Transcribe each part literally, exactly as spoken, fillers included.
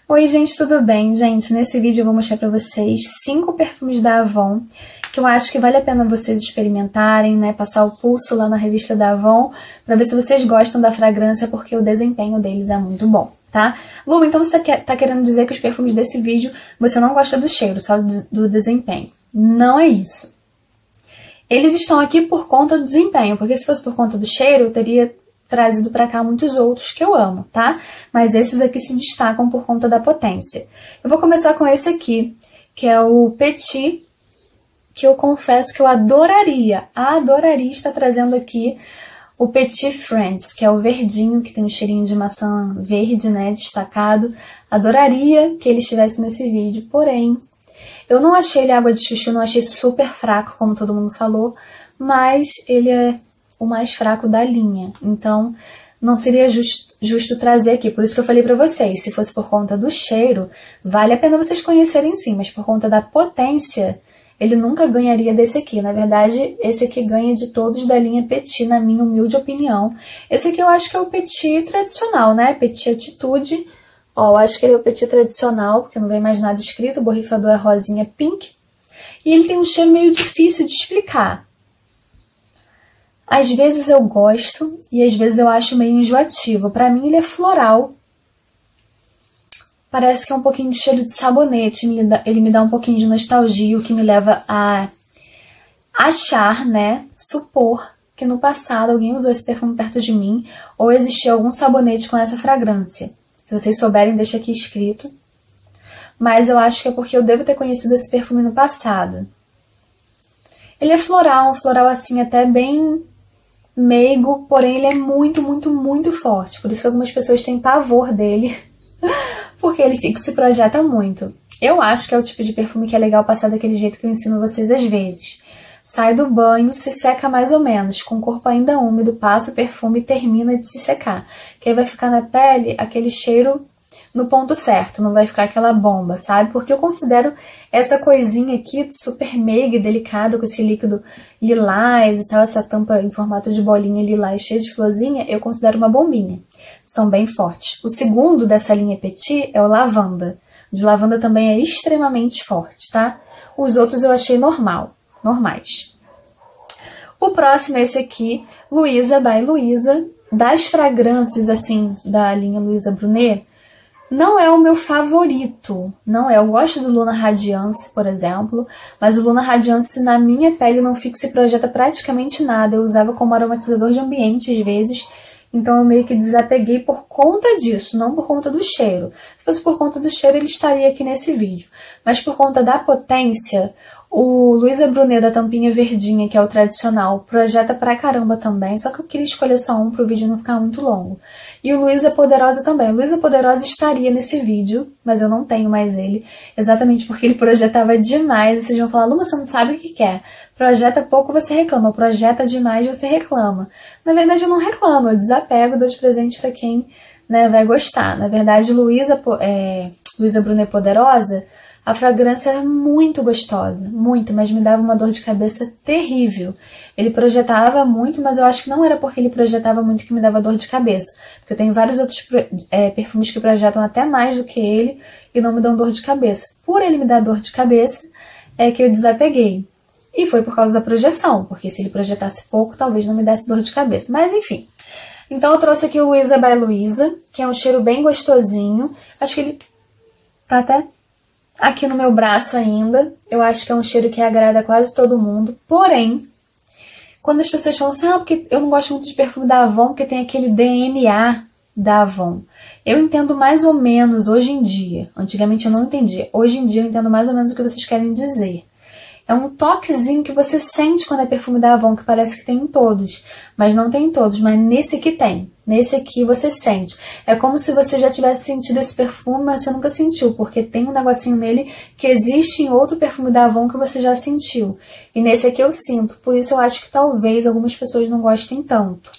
Oi gente, tudo bem? Gente, nesse vídeo eu vou mostrar pra vocês cinco perfumes da Avon que eu acho que vale a pena vocês experimentarem, né? Passar o pulso lá na revista da Avon pra ver se vocês gostam da fragrância, porque o desempenho deles é muito bom, tá? Lu, então você tá querendo dizer que os perfumes desse vídeo você não gosta do cheiro, só do desempenho. Não é isso. Eles estão aqui por conta do desempenho, porque se fosse por conta do cheiro, eu teria trazido pra cá muitos outros que eu amo, tá? Mas esses aqui se destacam por conta da potência. Eu vou começar com esse aqui, que é o Petit, que eu confesso que eu adoraria, adoraria estar trazendo aqui o Petit Friends, que é o verdinho, que tem um cheirinho de maçã verde, né, destacado. Adoraria que ele estivesse nesse vídeo, porém, eu não achei ele água de chuchu, não achei super fraco, como todo mundo falou, mas ele é o mais fraco da linha, então não seria justo, justo trazer aqui, por isso que eu falei pra vocês, se fosse por conta do cheiro, vale a pena vocês conhecerem sim, mas por conta da potência, ele nunca ganharia desse aqui. Na verdade, esse aqui ganha de todos da linha Petit, na minha humilde opinião. Esse aqui eu acho que é o Petit tradicional, né? Petit Atitude. Ó, eu acho que ele é o Petit tradicional, porque não vem mais nada escrito, o borrifador é rosinha pink. E ele tem um cheiro meio difícil de explicar. Às vezes eu gosto e às vezes eu acho meio enjoativo. Pra mim ele é floral. Parece que é um pouquinho de cheiro de sabonete. Ele me dá um pouquinho de nostalgia, o que me leva a achar, né, supor que no passado alguém usou esse perfume perto de mim ou existia algum sabonete com essa fragrância. Se vocês souberem, deixa aqui escrito. Mas eu acho que é porque eu devo ter conhecido esse perfume no passado. Ele é floral, um floral assim até bem meigo, porém ele é muito, muito, muito forte. Por isso que algumas pessoas têm pavor dele, porque ele fica, se projeta muito. Eu acho que é o tipo de perfume que é legal passar daquele jeito que eu ensino vocês às vezes. Sai do banho, se seca mais ou menos, com o corpo ainda úmido, passa o perfume e termina de se secar. Que aí vai ficar na pele aquele cheiro no ponto certo, não vai ficar aquela bomba, sabe? Porque eu considero essa coisinha aqui super meiga e delicada, com esse líquido lilás e tal, essa tampa em formato de bolinha lilás cheia de florzinha, eu considero uma bombinha. São bem fortes. O segundo dessa linha Petit é o Lavanda. O de lavanda também é extremamente forte, tá? Os outros eu achei normal, normais. O próximo é esse aqui, Louisa by Louisa. Das fragrâncias, assim, da linha Louisa Brunet, não é o meu favorito, não é. Eu gosto do Luna Radiance, por exemplo, mas o Luna Radiance na minha pele não fixa e projeta praticamente nada. Eu usava como aromatizador de ambiente às vezes, então eu meio que desapeguei por conta disso, não por conta do cheiro. Se fosse por conta do cheiro, ele estaria aqui nesse vídeo. Mas por conta da potência, o Louisa Brunet da tampinha verdinha, que é o tradicional, projeta pra caramba também, só que eu queria escolher só um pro vídeo não ficar muito longo. E o Louisa Poderosa também. O Louisa Poderosa estaria nesse vídeo, mas eu não tenho mais ele, exatamente porque ele projetava demais. E vocês vão falar, Lu, você não sabe o que quer. Projeta pouco, você reclama. Projeta demais, você reclama. Na verdade, eu não reclamo, eu desapego, dou de presente pra quem, né, vai gostar. Na verdade, Louisa, é, Louisa Brunet Poderosa, a fragrância era muito gostosa, muito, mas me dava uma dor de cabeça terrível. Ele projetava muito, mas eu acho que não era porque ele projetava muito que me dava dor de cabeça. Porque eu tenho vários outros é, perfumes que projetam até mais do que ele e não me dão dor de cabeça. Por ele me dar dor de cabeça, é que eu desapeguei. E foi por causa da projeção, porque se ele projetasse pouco, talvez não me desse dor de cabeça. Mas enfim. Então eu trouxe aqui o Louisa by Louisa, que é um cheiro bem gostosinho. Acho que ele tá até aqui no meu braço ainda. Eu acho que é um cheiro que agrada quase todo mundo. Porém, quando as pessoas falam assim, ah, porque eu não gosto muito de perfume da Avon, porque tem aquele D N A da Avon. Eu entendo mais ou menos hoje em dia. Antigamente eu não entendia. Hoje em dia eu entendo mais ou menos o que vocês querem dizer. É um toquezinho que você sente quando é perfume da Avon, que parece que tem em todos. Mas não tem em todos, mas nesse aqui tem. Nesse aqui você sente. É como se você já tivesse sentido esse perfume, mas você nunca sentiu, porque tem um negocinho nele que existe em outro perfume da Avon que você já sentiu. E nesse aqui eu sinto. Por isso eu acho que talvez algumas pessoas não gostem tanto.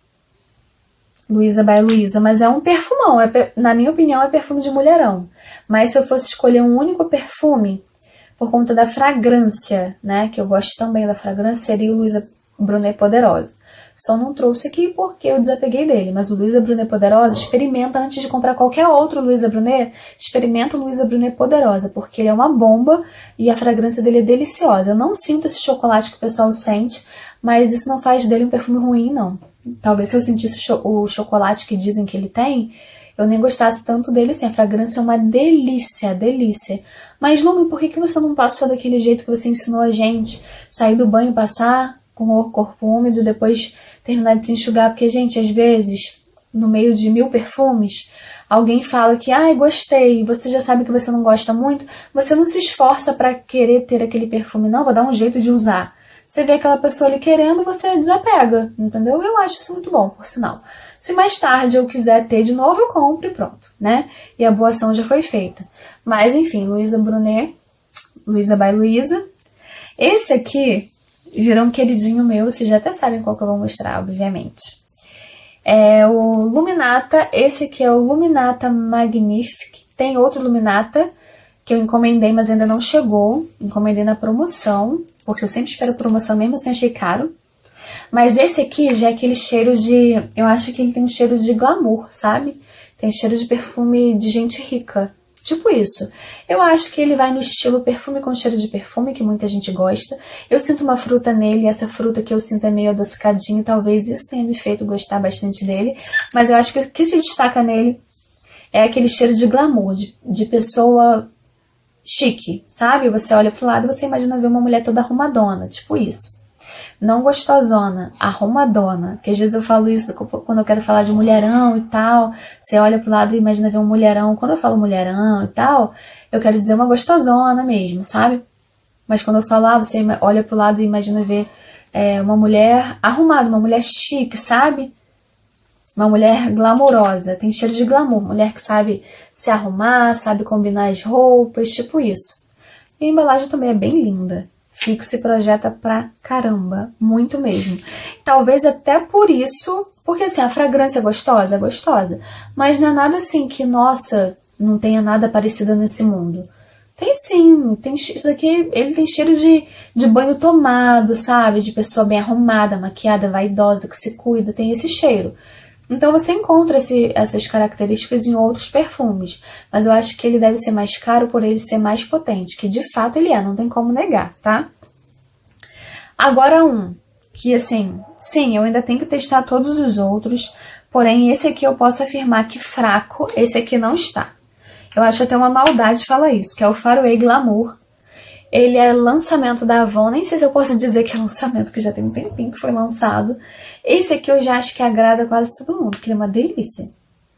Louisa by Louisa, mas é um perfumão. É, na minha opinião, é perfume de mulherão. Mas se eu fosse escolher um único perfume, por conta da fragrância, né, que eu gosto também da fragrância, seria o Louisa Brunet Poderosa. Só não trouxe aqui porque eu desapeguei dele. Mas o Luisa Brunet Poderosa, experimenta antes de comprar qualquer outro Luisa Brunet, experimenta o Luisa Brunet Poderosa, porque ele é uma bomba e a fragrância dele é deliciosa. Eu não sinto esse chocolate que o pessoal sente, mas isso não faz dele um perfume ruim, não. Talvez se eu sentisse o, cho o chocolate que dizem que ele tem, eu nem gostasse tanto dele assim. A fragrância é uma delícia, delícia. Mas, Lumi, por que, que você não passou daquele jeito que você ensinou a gente? Sair do banho, passar com o corpo úmido, depois terminar de se enxugar? Porque, gente, às vezes, no meio de mil perfumes, alguém fala que, ai, gostei, você já sabe que você não gosta muito, você não se esforça pra querer ter aquele perfume, não, vou dar um jeito de usar. Você vê aquela pessoa ali querendo, você desapega, entendeu? Eu acho isso muito bom, por sinal. Se mais tarde eu quiser ter de novo, eu compro e pronto, né? E a boa ação já foi feita. Mas, enfim, Luisa Brunet, Luisa by Luisa. Esse aqui virou um queridinho meu, vocês já até sabem qual que eu vou mostrar, obviamente. É o Luminata, esse aqui é o Luminata Magnifique. Tem outro Luminata que eu encomendei, mas ainda não chegou. Encomendei na promoção, porque eu sempre espero promoção mesmo assim, achei caro. Mas esse aqui já é aquele cheiro de... Eu acho que ele tem um cheiro de glamour, sabe? Tem cheiro de perfume de gente rica. Tipo isso. Eu acho que ele vai no estilo perfume com cheiro de perfume, que muita gente gosta. Eu sinto uma fruta nele, e essa fruta que eu sinto é meio adocicadinha, talvez isso tenha me feito gostar bastante dele. Mas eu acho que o que se destaca nele é aquele cheiro de glamour, de, de pessoa chique, sabe? Você olha pro lado e você imagina ver uma mulher toda arrumadona, tipo isso. Não gostosona, arrumadona. Que às vezes eu falo isso quando eu quero falar de mulherão e tal. Você olha pro lado e imagina ver um mulherão. Quando eu falo mulherão e tal, eu quero dizer uma gostosona mesmo, sabe? Mas quando eu falo, ah, você olha pro lado e imagina ver é, uma mulher arrumada, uma mulher chique, sabe? Uma mulher glamourosa, tem cheiro de glamour. Mulher que sabe se arrumar, sabe combinar as roupas, tipo isso. E a embalagem também é bem linda. Fico se projeta pra caramba, muito mesmo. Talvez até por isso, porque assim, a fragrância é gostosa, é gostosa, mas não é nada assim que, nossa, não tenha nada parecido nesse mundo. Tem sim, tem, isso aqui, ele tem cheiro de, de banho tomado, sabe? De pessoa bem arrumada, maquiada, vaidosa, que se cuida, tem esse cheiro. Então você encontra esse, essas características em outros perfumes, mas eu acho que ele deve ser mais caro por ele ser mais potente, que de fato ele é, não tem como negar, tá? Agora um, que assim, sim, eu ainda tenho que testar todos os outros, porém esse aqui eu posso afirmar que fraco, esse aqui não está. Eu acho até uma maldade falar isso, que é o Faraway Glamour. Ele é lançamento da Avon, nem sei se eu posso dizer que é lançamento, que já tem um tempinho que foi lançado. Esse aqui eu já acho que agrada quase todo mundo, que ele é uma delícia.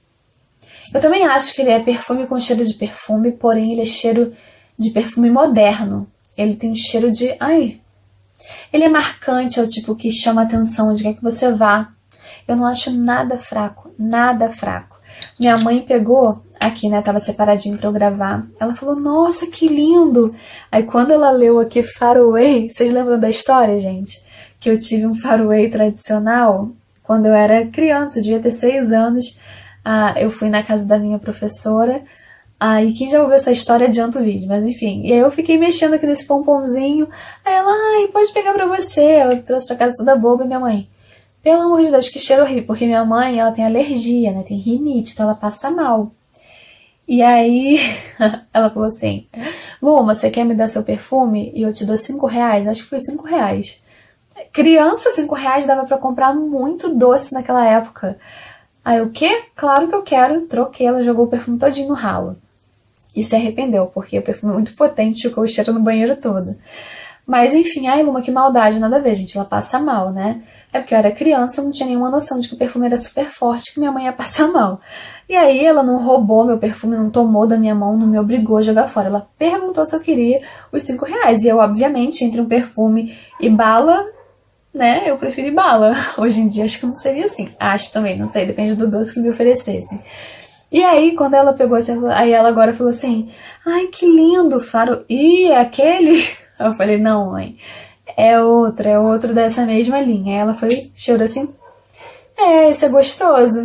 Eu também acho que ele é perfume com cheiro de perfume, porém ele é cheiro de perfume moderno. Ele tem um cheiro de... Ai... Ele é marcante, é o tipo que chama a atenção de quer que você vá. Eu não acho nada fraco, nada fraco. Minha mãe pegou... Aqui, né, tava separadinho pra eu gravar. Ela falou, nossa, que lindo! Aí quando ela leu aqui Faraway, vocês lembram da história, gente? Que eu tive um Faraway tradicional quando eu era criança, eu devia ter seis anos. Ah, eu fui na casa da minha professora. Ah, e quem já ouviu essa história adianta o vídeo, mas enfim. E aí eu fiquei mexendo aqui nesse pomponzinho. Aí ela, ai, pode pegar pra você. Eu trouxe pra casa toda boba e minha mãe, pelo amor de Deus, que cheiro horrível. Porque minha mãe, ela tem alergia, né, tem rinite, então ela passa mal. E aí, ela falou assim, Luma, você quer me dar seu perfume e eu te dou cinco reais? Acho que foi cinco reais. Criança, cinco reais dava pra comprar muito doce naquela época. Aí o quê? Claro que eu quero. Troquei, ela jogou o perfume todinho no ralo. E se arrependeu, porque o perfume é muito potente, ficou o cheiro no banheiro todo. Mas enfim, ai Luma, que maldade, nada a ver, gente, ela passa mal, né? É porque eu era criança, eu não tinha nenhuma noção de que o perfume era super forte, que minha mãe ia passar mal. E aí ela não roubou meu perfume, não tomou da minha mão, não me obrigou a jogar fora. Ela perguntou se eu queria os cinco reais. E eu, obviamente, entre um perfume e bala, né, eu preferi bala. Hoje em dia acho que não seria assim. Acho também, não sei, depende do doce que me oferecessem. E aí, quando ela pegou, assim, aí ela agora falou assim, ai, que lindo, faro. Ih, é aquele? Eu falei, não, mãe, é outro, é outro dessa mesma linha. Aí ela foi, cheirou assim, é, esse é gostoso.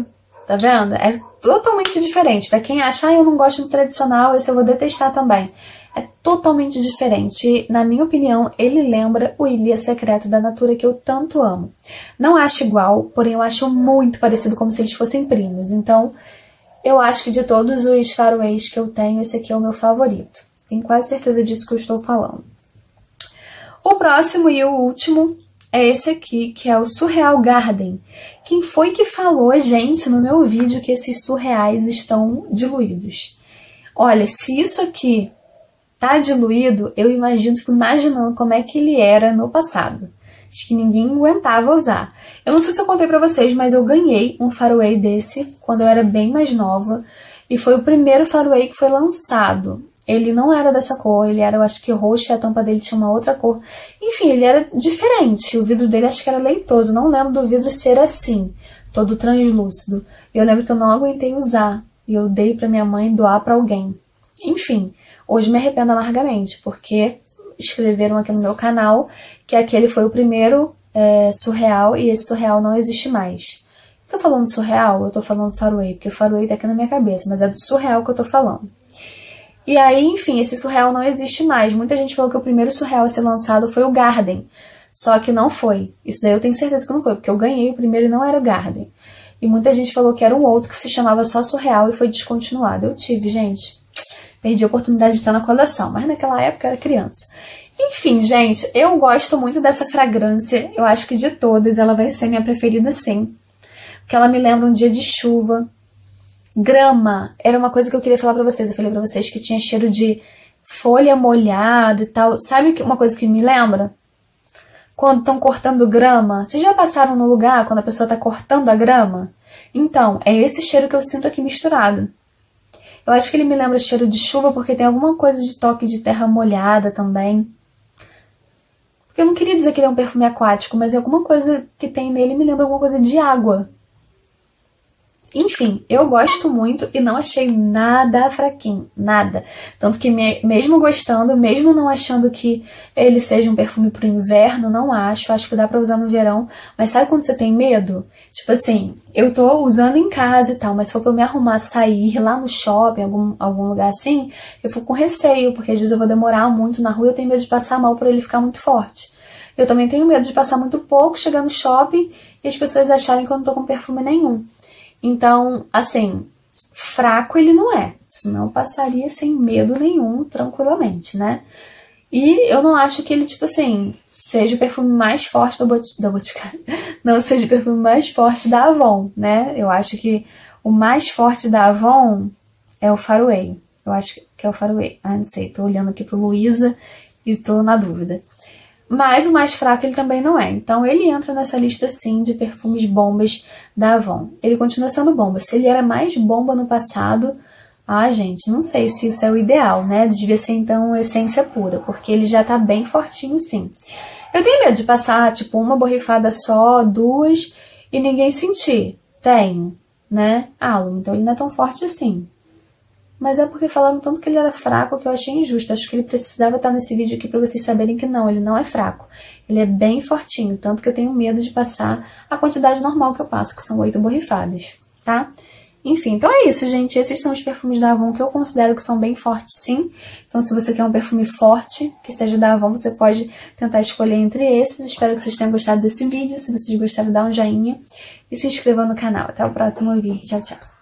Tá vendo? É totalmente diferente. Pra quem acha, ah, eu não gosto do tradicional, esse eu vou detestar também. É totalmente diferente. E, na minha opinião, ele lembra o Ilha Secreto da Natura, que eu tanto amo. Não acho igual, porém eu acho muito parecido, como se eles fossem primos. Então, eu acho que de todos os faroês que eu tenho, esse aqui é o meu favorito. Tenho quase certeza disso que eu estou falando. O próximo e o último é esse aqui, que é o Surreal Garden. Quem foi que falou, gente, no meu vídeo que esses surreais estão diluídos? Olha, se isso aqui tá diluído, eu imagino, fico imaginando como é que ele era no passado. Acho que ninguém aguentava usar. Eu não sei se eu contei pra vocês, mas eu ganhei um faroe desse quando eu era bem mais nova. E foi o primeiro faroe que foi lançado. Ele não era dessa cor, ele era, eu acho que roxo, e a tampa dele tinha uma outra cor. Enfim, ele era diferente. O vidro dele acho que era leitoso. Não lembro do vidro ser assim, todo translúcido. E eu lembro que eu não aguentei usar. E eu dei pra minha mãe doar pra alguém. Enfim, hoje me arrependo amargamente, porque escreveram aqui no meu canal que aquele foi o primeiro é, surreal e esse surreal não existe mais. Tô falando surreal? Eu tô falando faroe, porque o faroe tá aqui na minha cabeça, mas é do surreal que eu tô falando. E aí, enfim, esse surreal não existe mais. Muita gente falou que o primeiro surreal a ser lançado foi o Garden, só que não foi. Isso daí eu tenho certeza que não foi, porque eu ganhei o primeiro e não era o Garden. E muita gente falou que era um outro que se chamava só surreal e foi descontinuado. Eu tive, gente. Perdi a oportunidade de estar na coleção, mas naquela época eu era criança. Enfim, gente, eu gosto muito dessa fragrância. Eu acho que de todas ela vai ser minha preferida, sim. Porque ela me lembra um dia de chuva. Grama era uma coisa que eu queria falar pra vocês. Eu falei pra vocês que tinha cheiro de folha molhada e tal. Sabe uma coisa que me lembra? Quando estão cortando grama. Vocês já passaram no lugar quando a pessoa tá cortando a grama? Então, é esse cheiro que eu sinto aqui misturado. Eu acho que ele me lembra cheiro de chuva porque tem alguma coisa de toque de terra molhada também. Porque eu não queria dizer que ele é um perfume aquático, mas alguma coisa que tem nele me lembra alguma coisa de água. Enfim, eu gosto muito e não achei nada fraquinho, nada. Tanto que me, mesmo gostando, mesmo não achando que ele seja um perfume pro inverno, não acho. Acho que dá pra usar no verão. Mas sabe quando você tem medo? Tipo assim, eu tô usando em casa e tal, mas se for pra eu me arrumar, sair lá no shopping, algum, algum lugar assim, eu fico com receio, porque às vezes eu vou demorar muito na rua e eu tenho medo de passar mal por ele ficar muito forte. Eu também tenho medo de passar muito pouco, chegar no shopping e as pessoas acharem que eu não tô com perfume nenhum. Então, assim, fraco ele não é, senão eu passaria sem medo nenhum, tranquilamente, né? E eu não acho que ele, tipo assim, seja o perfume mais forte da, Bot da Boticário, não seja o perfume mais forte da Avon, né? Eu acho que o mais forte da Avon é o Faroe. Eu acho que é o Faroe. Ah, não sei, tô olhando aqui pro Luísa e tô na dúvida. Mas o mais fraco ele também não é. Então ele entra nessa lista sim de perfumes bombas da Avon. Ele continua sendo bomba. Se ele era mais bomba no passado, ah, gente, não sei se isso é o ideal, né? Devia ser então essência pura, porque ele já tá bem fortinho sim. Eu tenho medo de passar, tipo, uma borrifada só, duas, e ninguém sentir. Tenho, né? Ah, Lu, então ele não é tão forte assim. Mas é porque falaram tanto que ele era fraco que eu achei injusto. Acho que ele precisava estar nesse vídeo aqui pra vocês saberem que não, ele não é fraco. Ele é bem fortinho, tanto que eu tenho medo de passar a quantidade normal que eu passo, que são oito borrifadas, tá? Enfim, então é isso, gente. Esses são os perfumes da Avon que eu considero que são bem fortes, sim. Então se você quer um perfume forte, que seja da Avon, você pode tentar escolher entre esses. Espero que vocês tenham gostado desse vídeo. Se vocês gostaram, dá um joinha e se inscreva no canal. Até o próximo vídeo. Tchau, tchau.